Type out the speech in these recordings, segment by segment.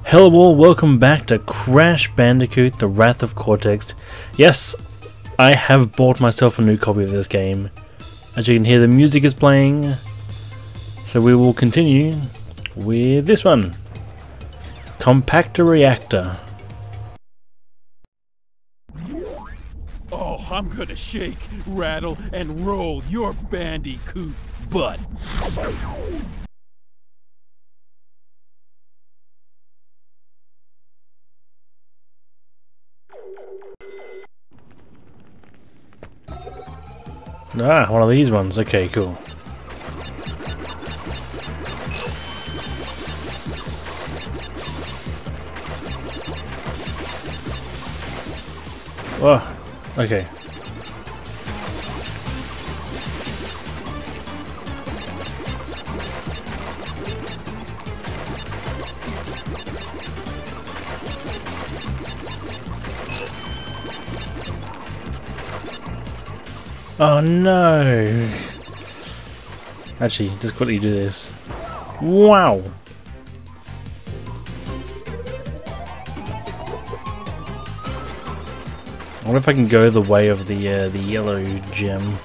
Hello all, welcome back to Crash Bandicoot, The Wrath of Cortex. Yes, I have bought myself a new copy of this game. As you can hear, the music is playing. So we will continue with this one. Compactor Reactor. Oh, I'm gonna shake, rattle, and roll your Bandicoot butt. Ah, one of these ones. Okay, cool. Oh, okay. Oh no! Actually, just quickly do this. Wow! I wonder if I can go the way of the yellow gem.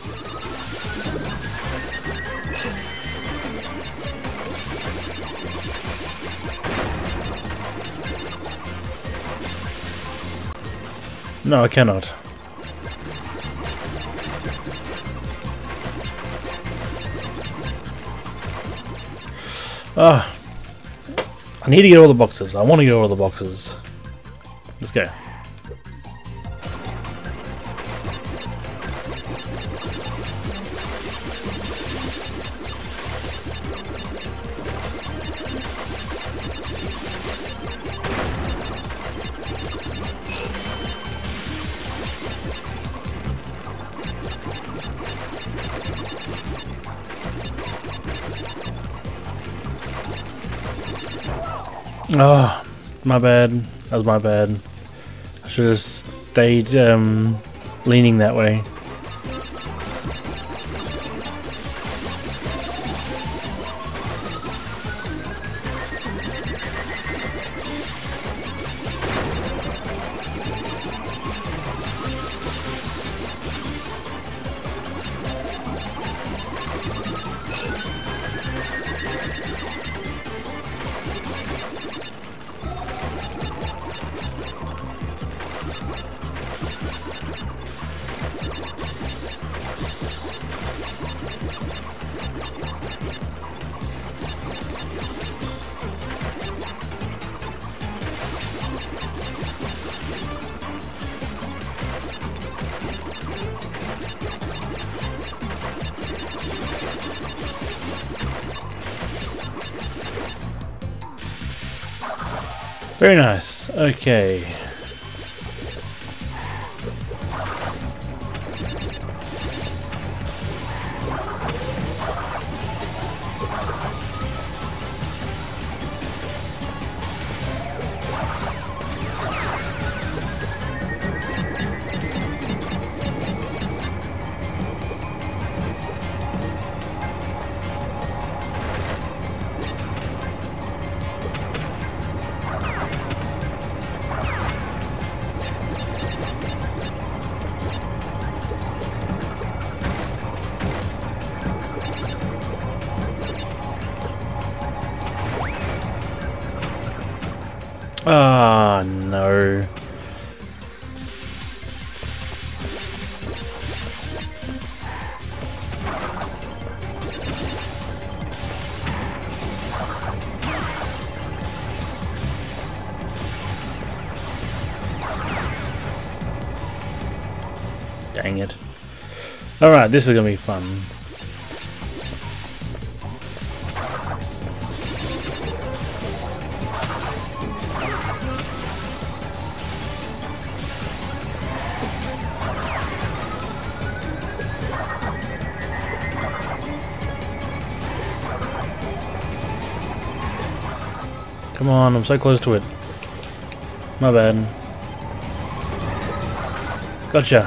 No, I cannot. Ah, I need to get all the boxes. I want to get all the boxes. Let's go. Oh, my bad. That was my bad. I should have stayed leaning that way. Very nice. Okay. Ah, no. Dang it. Alright, this is gonna be fun. Come on, I'm so close to it. My bad. Gotcha.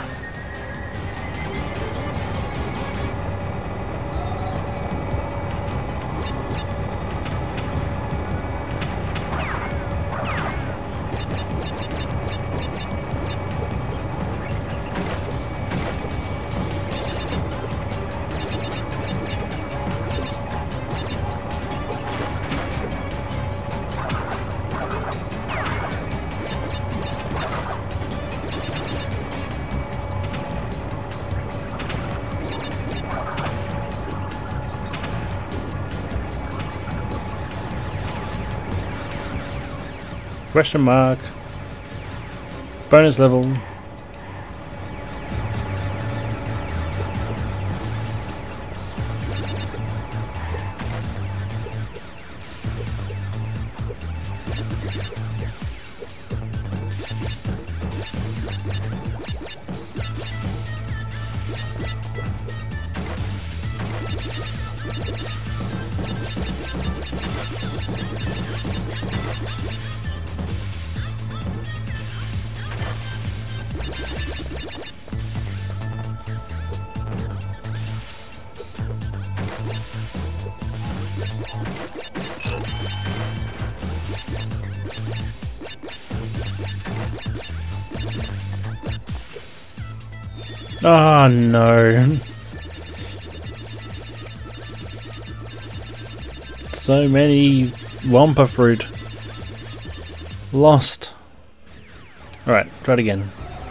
Question mark. Bonus level. Oh no. So many Wampa fruit. Lost. Alright, try it again.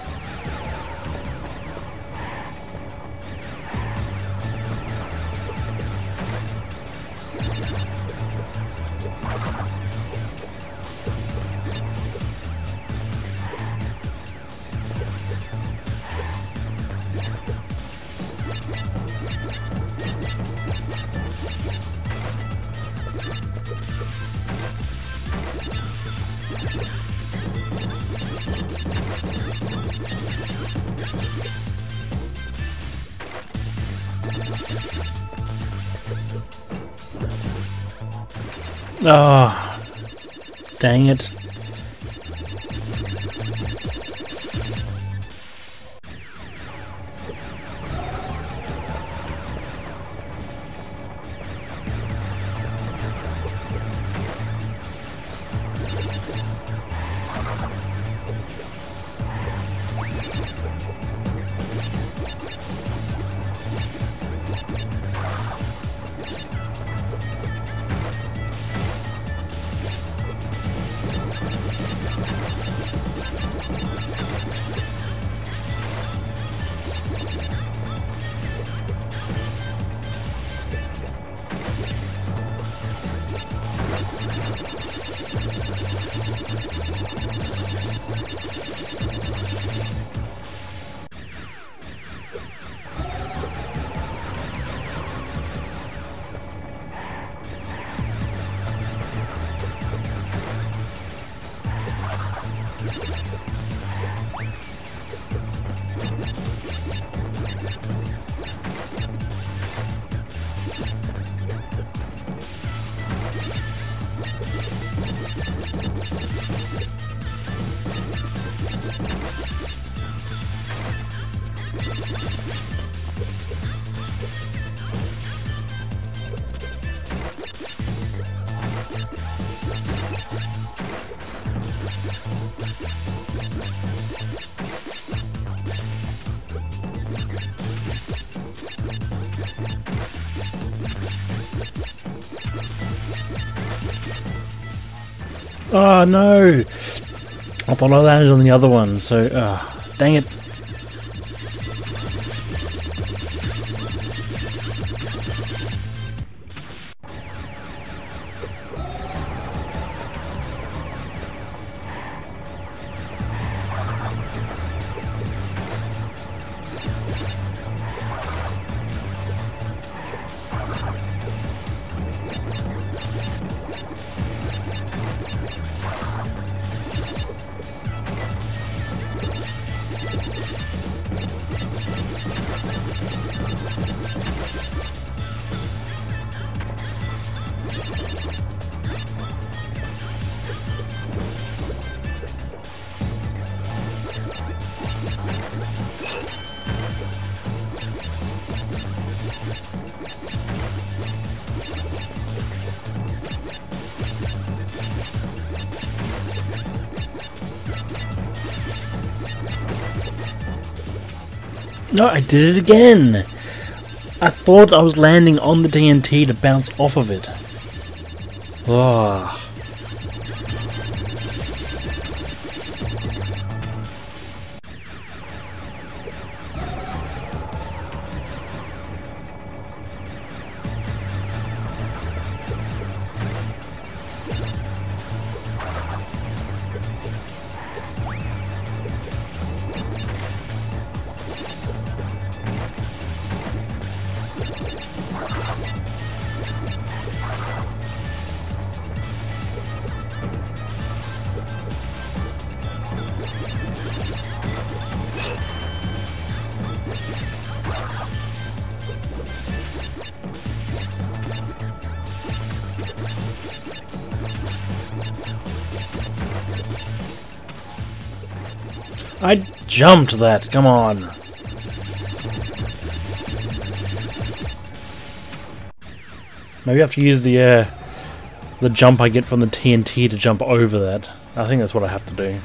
Oh, dang it. Oh no! I thought I landed on the other one, so dang it. No, I did it again! I thought I was landing on the TNT to bounce off of it. Oh. I jumped that, come on. Maybe I have to use the jump I get from the TNT to jump over that. I think that's what I have to do.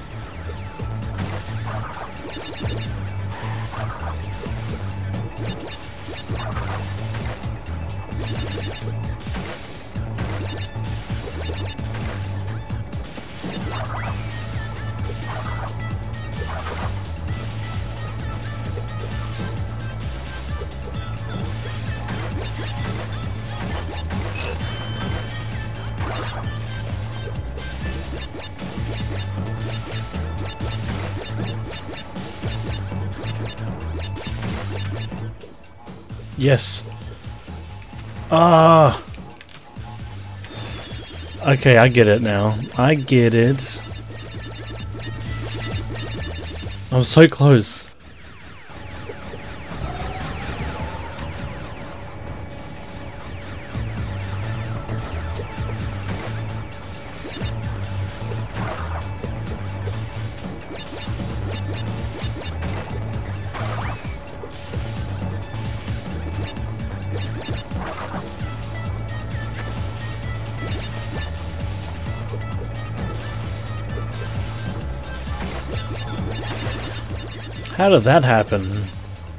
Yes. Ah. Okay, I get it now. I get it. I'm so close. How did that happen?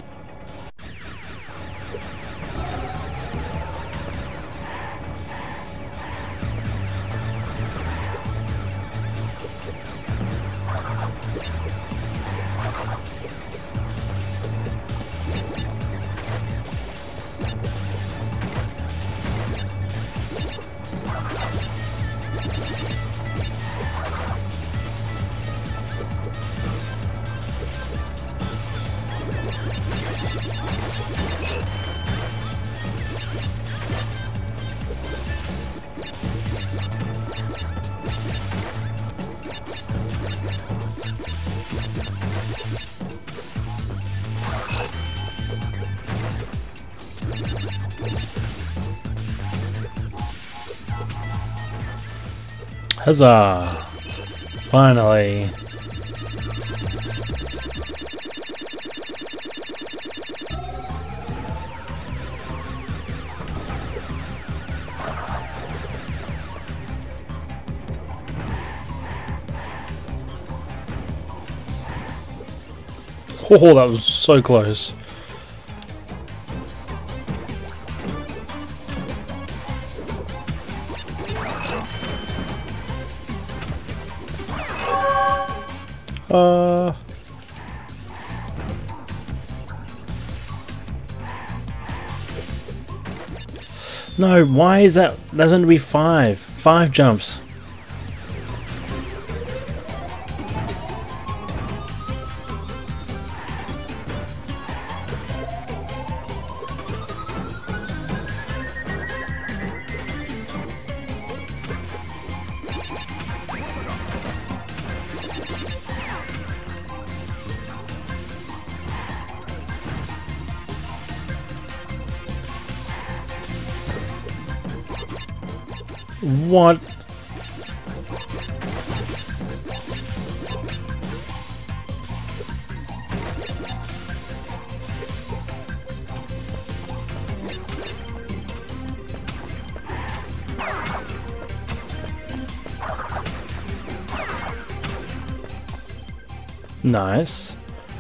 Huzzah! Finally! Oh, that was so close. No, why is that? That's going to be 5. 5 jumps. What? Nice.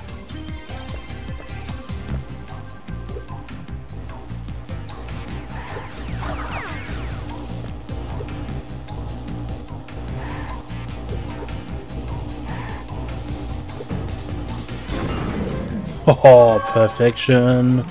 Oh, perfection.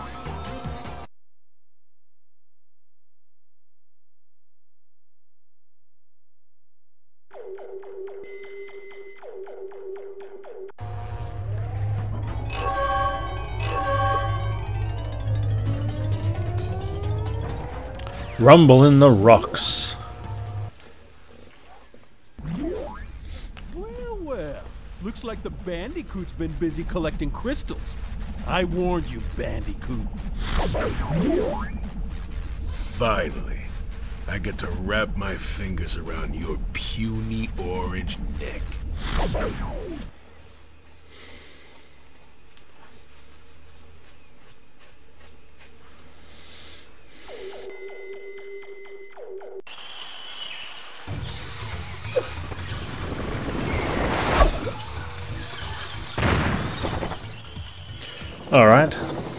Rumble in the rocks. Well, looks like the Bandicoot's been busy collecting crystals. I warned you, Bandicoot. Finally, I get to wrap my fingers around your puny orange neck. Alright.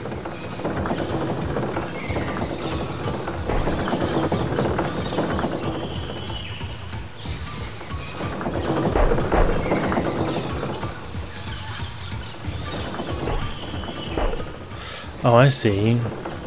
Oh, I see.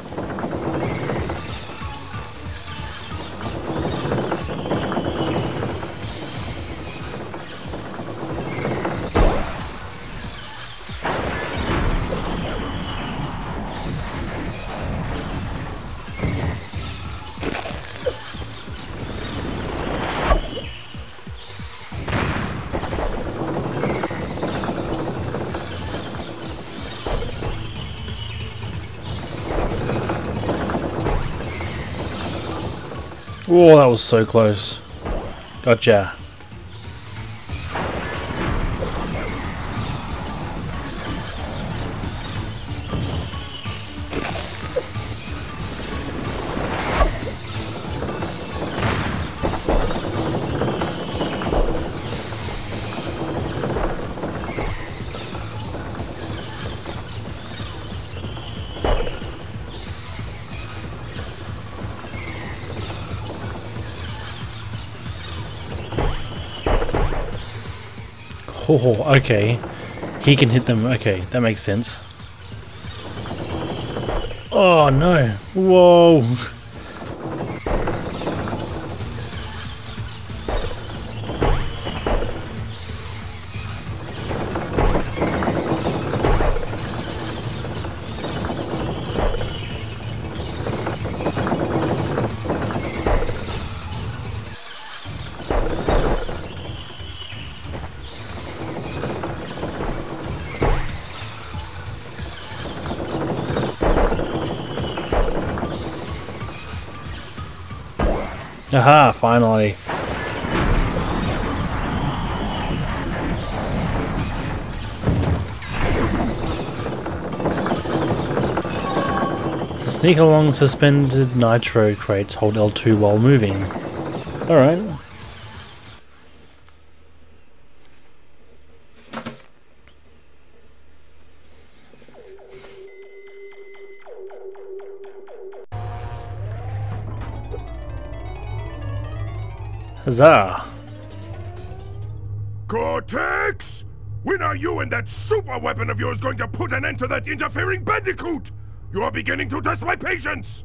Whoa, that was so close. Gotcha. Oh, okay. He can hit them. Okay, that makes sense. Oh no. Whoa. Aha, finally. To sneak along suspended nitro crates, hold L2 while moving. Alright. Huzzah! Cortex! When are you and that super weapon of yours going to put an end to that interfering Bandicoot? You are beginning to test my patience!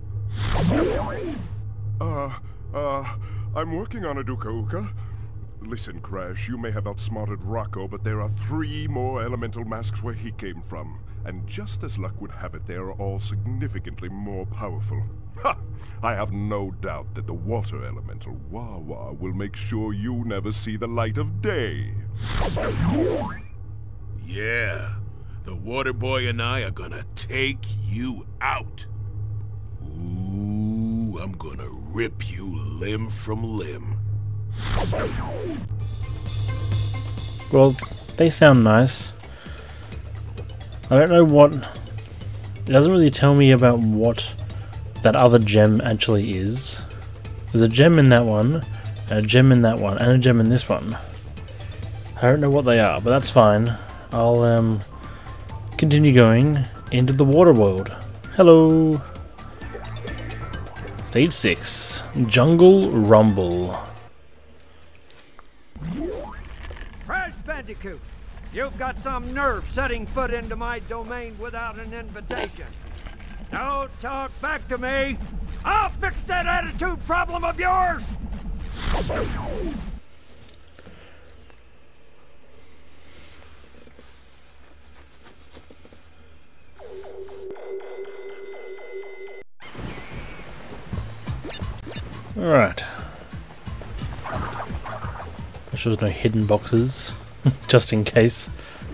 I'm working on a Duka-Uka. Listen, Crash, you may have outsmarted Rocco, but there are 3 more elemental masks where he came from. And just as luck would have it, they are all significantly more powerful. Ha! I have no doubt that the water elemental, Wawa, will make sure you never see the light of day. Yeah, the water boy and I are gonna take you out. Ooh, I'm gonna rip you limb from limb. Well, they sound nice. I don't know what... It doesn't really tell me about what that other gem actually is. There's a gem in that one, and a gem in that one, and a gem in this one. I don't know what they are, but that's fine. I'll continue going into the water world. Hello! Stage 6. Jungle Rumble. Crash Bandicoot! You've got some nerve setting foot into my domain without an invitation. Don't talk back to me! I'll fix that attitude problem of yours! Alright. Make sure there's no hidden boxes, just in case.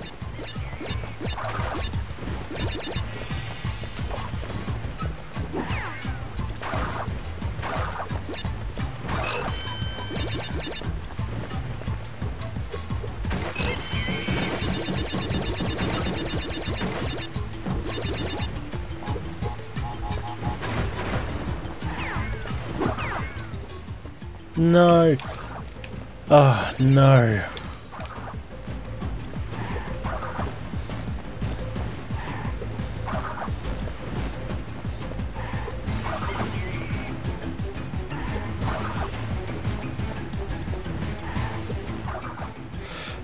No. Oh, no.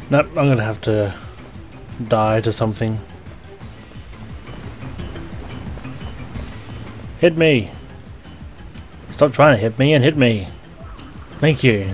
Nope, I'm gonna have to die to something. Hit me! Stop trying to hit me and hit me! Thank you.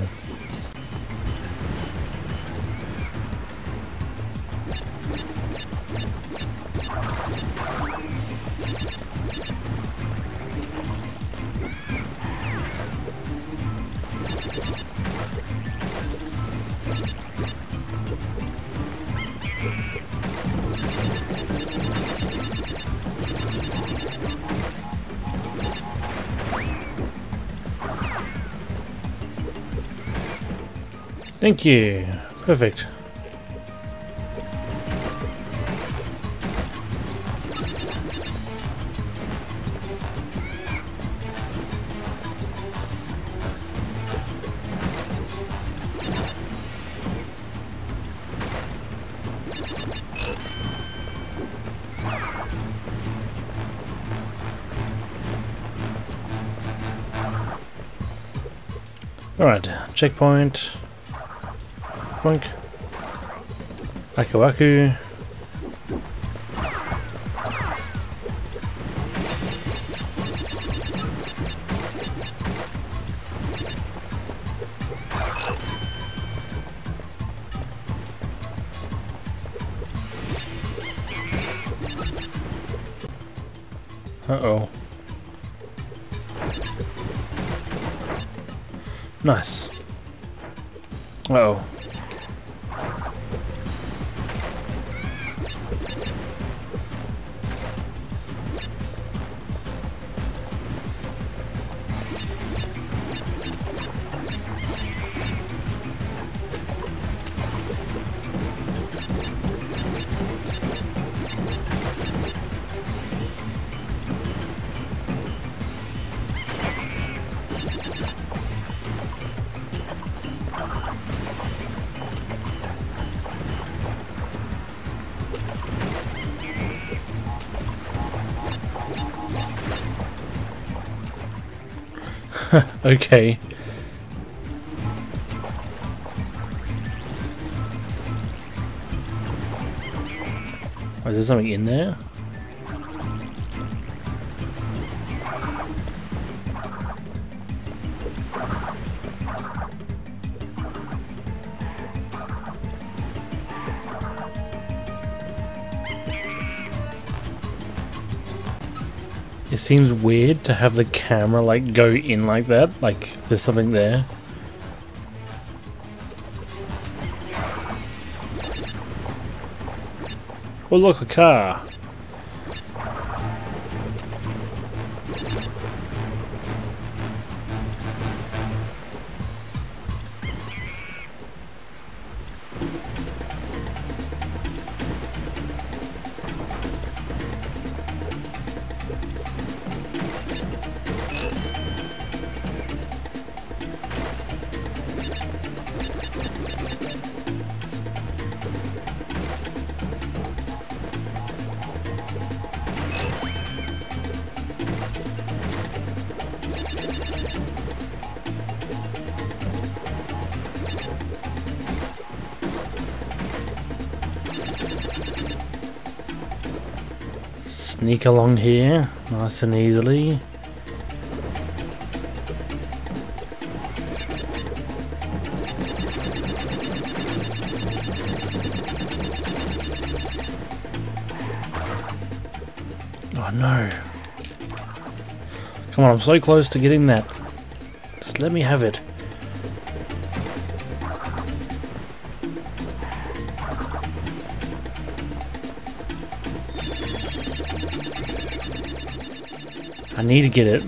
Thank you. Perfect. Alright, checkpoint. Boink. Aku Aku. Uh-oh. Nice. Uh-oh. Okay. Oh, is there something in there? It seems weird to have the camera like go in like that, like there's something there. Oh look, a car! Sneak along here, nice and easily. Oh no. Come on, I'm so close to getting that. Just let me have it. I need to get it.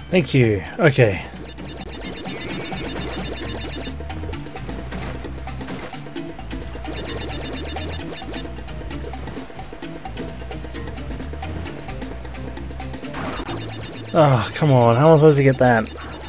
Thank you. Okay. Oh, come on. How am I supposed to get that?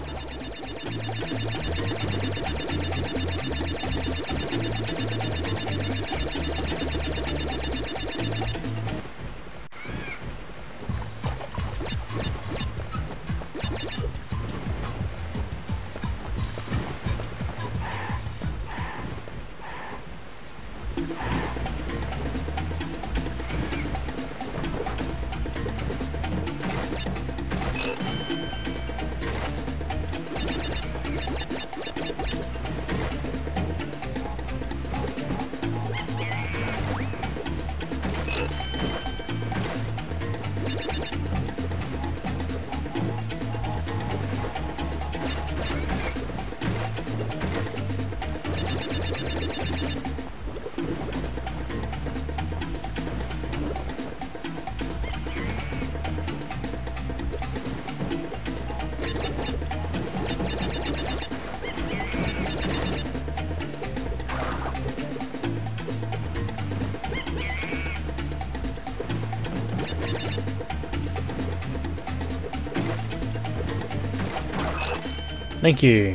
Thank you.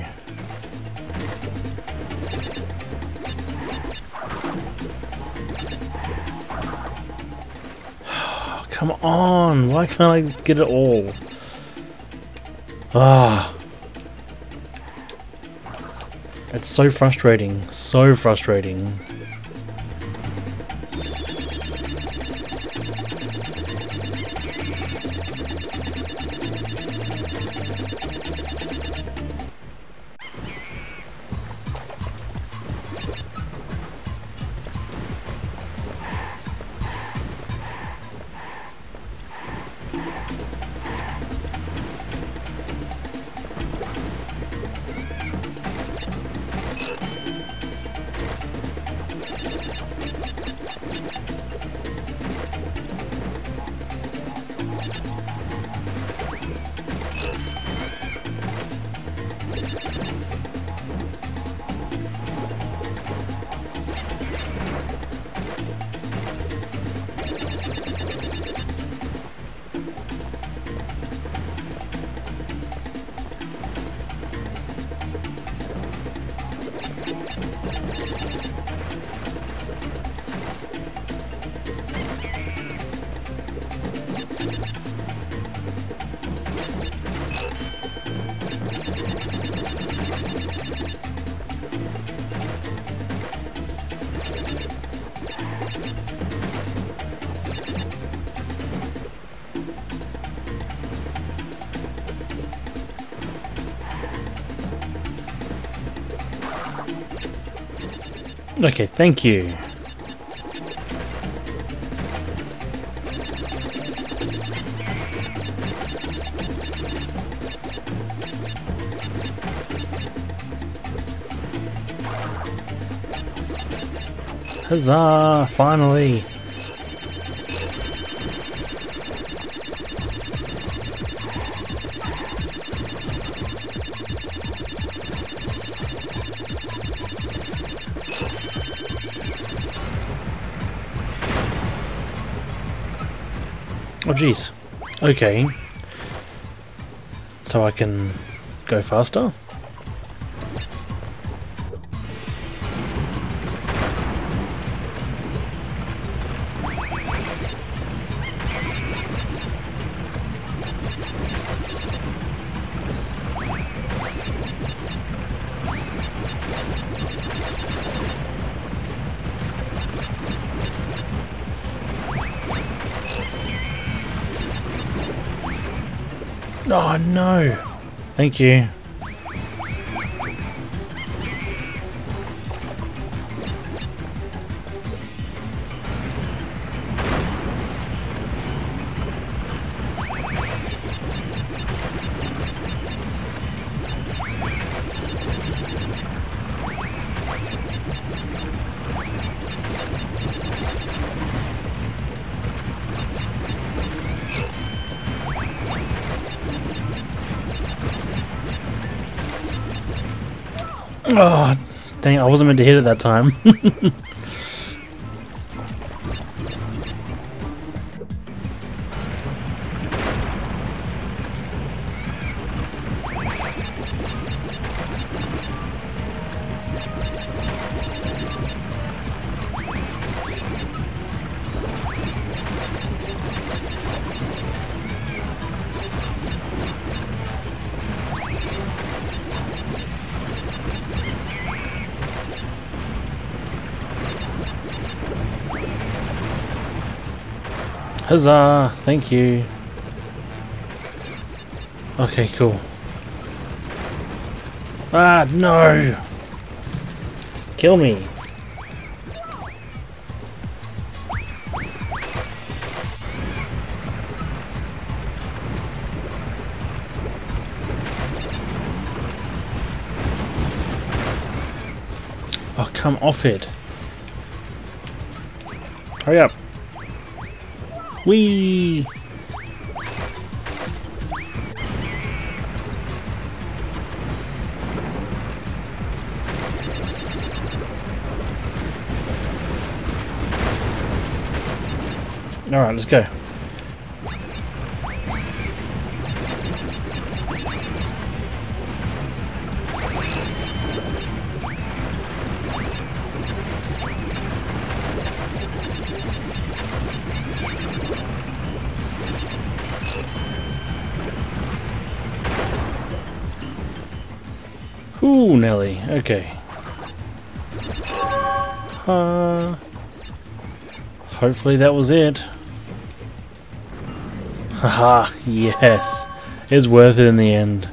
Come on, why can't I get it all? Ah, it's so frustrating, so frustrating. Okay, thank you. Huzzah! Finally! Oh jeez. Okay. So I can go faster? Oh no! Thank you. Oh, dang, I wasn't meant to hit it that time. Huzzah! Thank you. Okay, cool. Ah, no! Kill me! Oh, come off it! Hurry up! Whee! Alright, let's go. Ooh, Nelly. Okay. Hopefully that was it. Haha, yes. It's worth it in the end.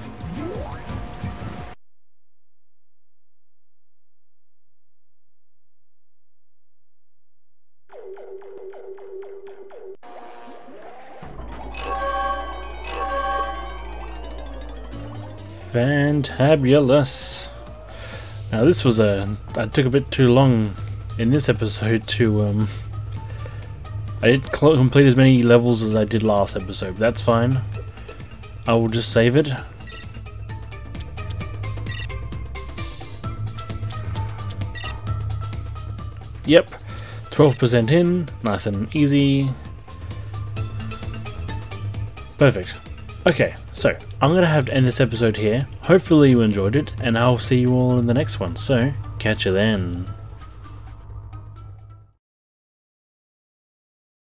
Fantabulous. Now this was I took a bit too long in this episode to I didn't complete as many levels as I did last episode, but that's fine. I will just save it. Yep, 12% in, nice and easy. Perfect. Okay, so I'm going to have to end this episode here. Hopefully you enjoyed it, and I'll see you all in the next one, so catch you then.